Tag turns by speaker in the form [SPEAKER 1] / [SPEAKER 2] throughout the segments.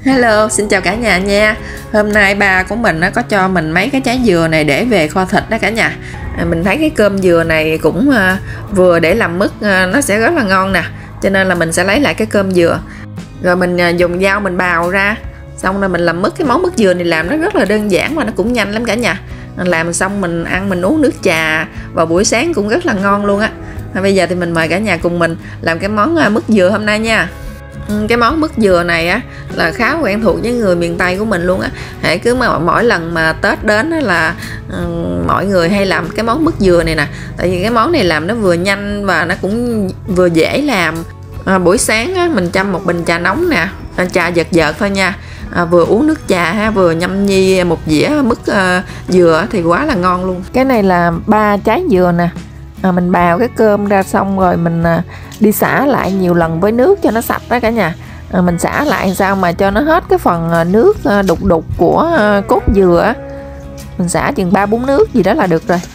[SPEAKER 1] Hello, xin chào cả nhà nha. Hôm nay ba của mình có cho mình mấy cái trái dừa này để về kho thịt đó cả nhà. Mình thấy cái cơm dừa này cũng vừa để làm mứt, nó sẽ rất là ngon nè. Cho nên là mình sẽ lấy lại cái cơm dừa, rồi mình dùng dao mình bào ra, xong rồi mình làm mứt. Cái món mứt dừa này làm nó rất là đơn giản mà nó cũng nhanh lắm cả nhà. Làm xong mình ăn, mình uống nước trà vào buổi sáng cũng rất là ngon luôn á. Bây giờ thì mình mời cả nhà cùng mình làm cái món mứt dừa hôm nay nha. Cái món mứt dừa này á là khá quen thuộc với người miền Tây của mình luôn á. Hãy cứ mà mỗi lần mà Tết đến á là mọi người hay làm cái món mứt dừa này nè. Tại vì cái món này làm nó vừa nhanh và nó cũng vừa dễ làm. Buổi sáng á, mình chăm một bình trà nóng nè, trà dợt dợt thôi nha. Vừa uống nước trà ha, vừa nhâm nhi một dĩa mứt dừa thì quá là ngon luôn. Cái này là 3 trái dừa nè. Mình bào cái cơm ra xong rồi mình đi xả lại nhiều lần với nước cho nó sạch đó cả nhà. Mình xả lại sao mà cho nó hết cái phần nước đục đục của cốt dừa. Mình xả chừng 3-4 nước gì đó là được rồi.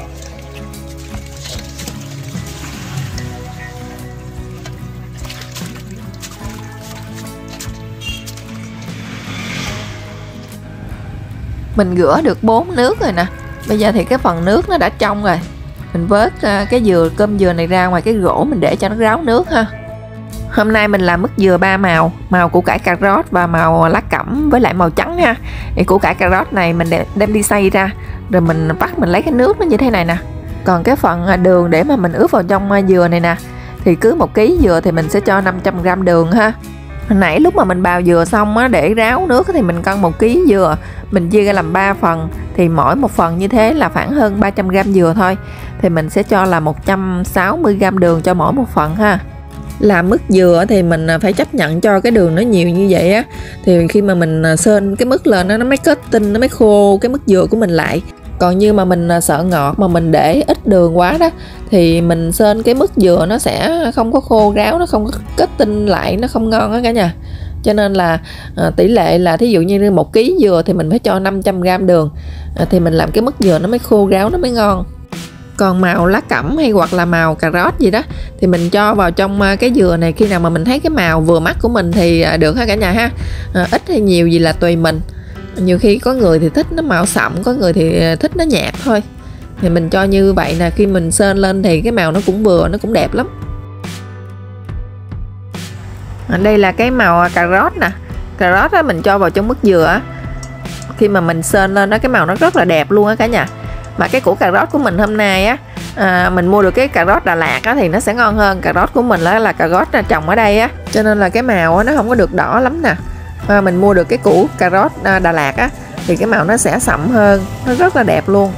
[SPEAKER 1] Mình rửa được 4 nước rồi nè. Bây giờ thì cái phần nước nó đã trong rồi. Mình vớt cái cơm dừa này ra ngoài cái rổ, mình để cho nó ráo nước ha. Hôm nay mình làm mứt dừa 3 màu, màu củ cải cà rốt và màu lá cẩm với lại màu trắng ha. Thì củ cải cà rốt này mình đem đi xay ra, rồi mình mình lấy cái nước nó như thế này nè. Còn cái phần đường để mà mình ướp vào trong dừa này nè, thì cứ 1 kg dừa thì mình sẽ cho 500g đường ha. Hồi nãy lúc mà mình bào dừa xong á, để ráo nước thì mình cân 1 kg dừa, mình chia ra làm 3 phần, thì mỗi một phần như thế là khoảng hơn 300g dừa thôi. Thì mình sẽ cho là 160g đường cho mỗi một phần ha. Làm mứt dừa thì mình phải chấp nhận cho cái đường nó nhiều như vậy á, thì khi mà mình sên cái mứt lên nó mới kết tinh, nó mới khô cái mứt dừa của mình lại. Còn như mà mình sợ ngọt mà mình để ít đường quá đó, thì mình sên cái mứt dừa nó sẽ không có khô ráo, nó không có kết tinh lại, nó không ngon á cả nhà. Cho nên là tỷ lệ là thí dụ như 1 kg dừa thì mình phải cho 500g đường, thì mình làm cái mứt dừa nó mới khô ráo, nó mới ngon. Còn màu lá cẩm hay hoặc là màu cà rốt gì đó thì mình cho vào trong cái dừa này khi nào mà mình thấy cái màu vừa mắt của mình thì được ha cả nhà ha. Ít hay nhiều gì là tùy mình. Nhiều khi có người thì thích nó màu sậm, có người thì thích nó nhạt thôi. Thì mình cho như vậy nè, khi mình sên lên thì cái màu nó cũng vừa, nó cũng đẹp lắm. Đây là cái màu cà rốt nè. Cà rốt á, mình cho vào trong mứt dừa á, khi mà mình sên lên đó cái màu nó rất là đẹp luôn á cả nhà. Mà cái củ cà rốt của mình hôm nay á, mình mua được cái cà rốt Đà Lạt á, thì nó sẽ ngon hơn. Cà rốt của mình là cà rốt trồng ở đây á, cho nên là cái màu á, nó không có được đỏ lắm nè. Mình mua được cái củ cà rốt Đà Lạt á, thì cái màu nó sẽ sậm hơn, nó rất là đẹp luôn.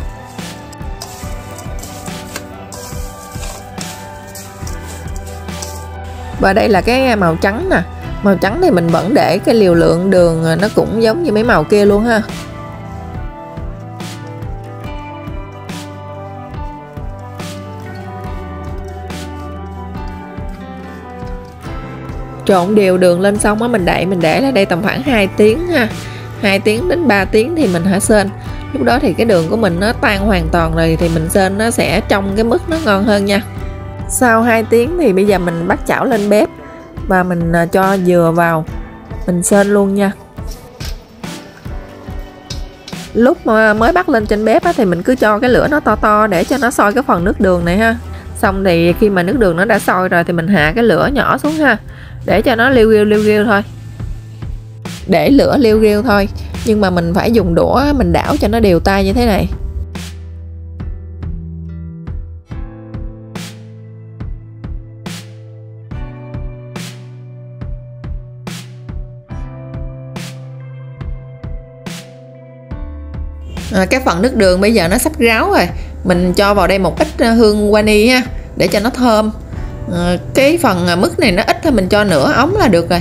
[SPEAKER 1] Và đây là cái màu trắng nè. Màu trắng thì mình vẫn để cái liều lượng đường nó cũng giống như mấy màu kia luôn ha. Trộn đều đường lên xong á, mình để là đây tầm khoảng 2 tiếng ha. 2 tiếng đến 3 tiếng thì mình hãy sên. Lúc đó thì cái đường của mình nó tan hoàn toàn rồi thì mình sên nó sẽ trong cái mứt nó ngon hơn nha. Sau 2 tiếng thì bây giờ mình bắt chảo lên bếp và mình cho dừa vào, mình sên luôn nha. Lúc mà mới bắt lên trên bếp á, thì mình cứ cho cái lửa nó to to để cho nó sôi cái phần nước đường này ha. Xong thì khi mà nước đường nó đã sôi rồi thì mình hạ cái lửa nhỏ xuống ha, để cho nó liu riu thôi. Để lửa liu riu thôi, nhưng mà mình phải dùng đũa mình đảo cho nó đều tay như thế này. Cái phần nước đường bây giờ nó sắp ráo rồi, mình cho vào đây một ít hương vani ha, để cho nó thơm. Cái phần mứt này nó ít thôi, mình cho nửa ống là được rồi.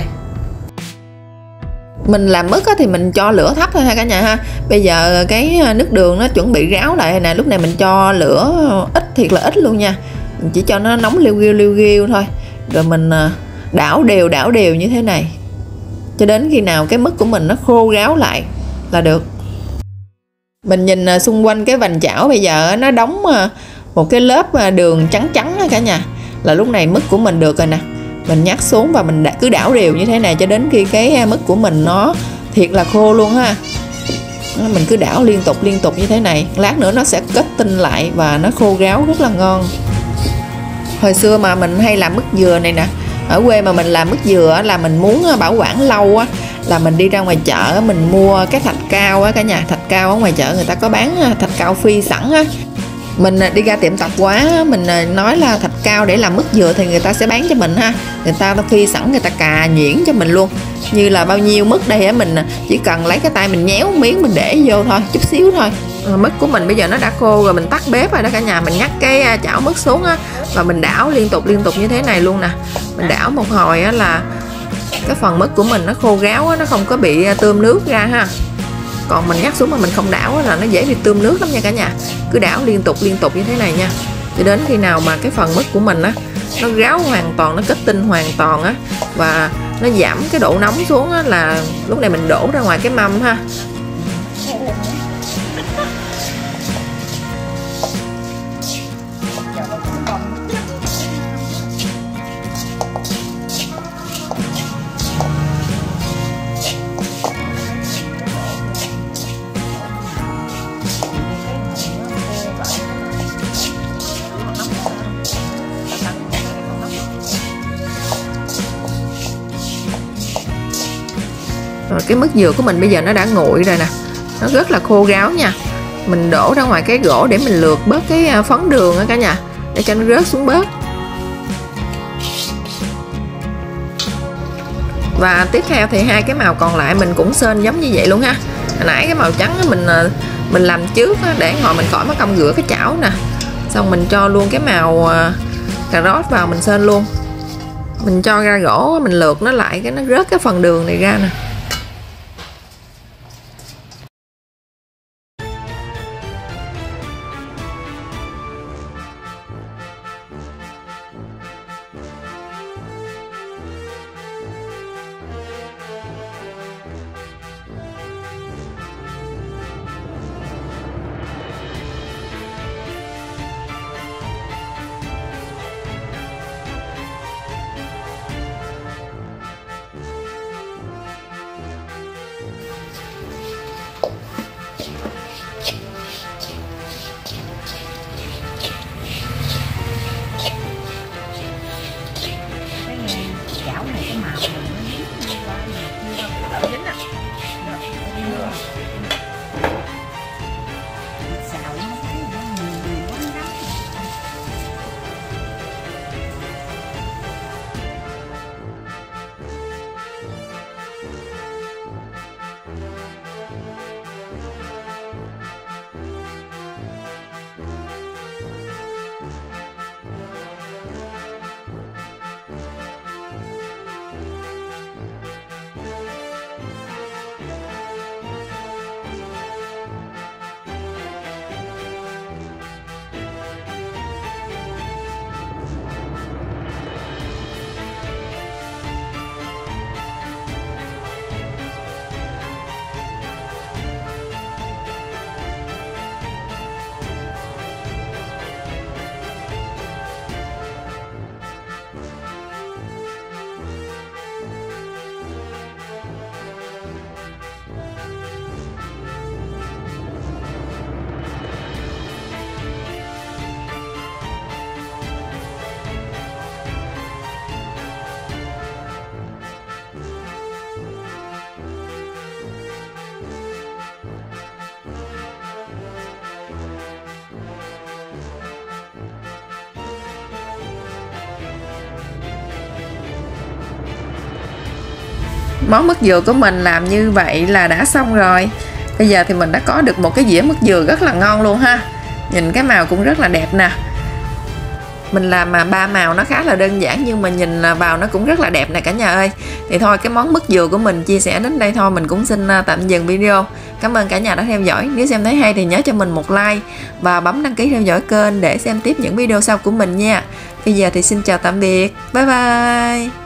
[SPEAKER 1] Mình làm mứt thì mình cho lửa thấp thôi ha cả nhà ha. Bây giờ cái nước đường nó chuẩn bị ráo lại nè, lúc này mình cho lửa ít, thiệt là ít luôn nha. Mình chỉ cho nó nóng liu riu thôi, rồi mình đảo đều như thế này cho đến khi nào cái mứt của mình nó khô ráo lại là được. Mình nhìn xung quanh cái vành chảo bây giờ nó đóng một cái lớp đường trắng trắng đó cả nhà, là lúc này mứt của mình được rồi nè. Mình nhắc xuống và mình cứ đảo đều như thế này cho đến khi cái mứt của mình nó thiệt là khô luôn ha. Mình cứ đảo liên tục như thế này, lát nữa nó sẽ kết tinh lại và nó khô ráo rất là ngon. Hồi xưa mà mình hay làm mứt dừa này nè, ở quê mà mình làm mứt dừa là mình muốn bảo quản lâu á, là mình đi ra ngoài chợ mình mua cái thạch cao á cả nhà. Thạch cao ở ngoài chợ người ta có bán thạch cao phi sẵn á. Mình đi ra tiệm tạp hóa mình nói là thạch cao để làm mứt dừa thì người ta sẽ bán cho mình ha. Người ta phi sẵn, người ta cà nhuyễn cho mình luôn. Như là bao nhiêu mứt đây á, mình chỉ cần lấy cái tay mình nhéo miếng mình để vô thôi, chút xíu thôi. Mứt của mình bây giờ nó đã khô rồi, mình tắt bếp rồi đó cả nhà. Mình nhắc cái chảo mứt xuống á và mình đảo liên tục như thế này luôn nè. Mình đảo một hồi á là cái phần mứt của mình nó khô ráo á, nó không có bị tươm nước ra ha. Còn mình nhắc xuống mà mình không đảo á là nó dễ bị tươm nước lắm nha cả nhà. Cứ đảo liên tục như thế này nha, cho đến khi nào mà cái phần mứt của mình á nó ráo hoàn toàn, nó kết tinh hoàn toàn á và nó giảm cái độ nóng xuống á, là lúc này mình đổ ra ngoài cái mâm ha. Rồi cái mứt dừa của mình bây giờ nó đã nguội rồi nè, nó rất là khô ráo nha. Mình đổ ra ngoài cái gỗ để mình lượt bớt cái phấn đường á cả nhà, để cho nó rớt xuống bớt. Và tiếp theo thì hai cái màu còn lại mình cũng sên giống như vậy luôn ha. Hồi nãy cái màu trắng mình làm trước để hồi mình khỏi mất công rửa cái chảo nè. Xong mình cho luôn cái màu cà rốt vào mình sên luôn. Mình cho ra gỗ mình lượt nó lại cái nó rớt cái phần đường này ra nè. Món mứt dừa của mình làm như vậy là đã xong rồi. Bây giờ thì mình đã có được một cái dĩa mứt dừa rất là ngon luôn ha. Nhìn cái màu cũng rất là đẹp nè. Mình làm mà ba màu nó khá là đơn giản nhưng mà nhìn vào nó cũng rất là đẹp này cả nhà ơi. Thì thôi cái món mứt dừa của mình chia sẻ đến đây thôi, mình cũng xin tạm dừng video. Cảm ơn cả nhà đã theo dõi. Nếu xem thấy hay thì nhớ cho mình một like và bấm đăng ký theo dõi kênh để xem tiếp những video sau của mình nha. Bây giờ thì xin chào tạm biệt. Bye bye.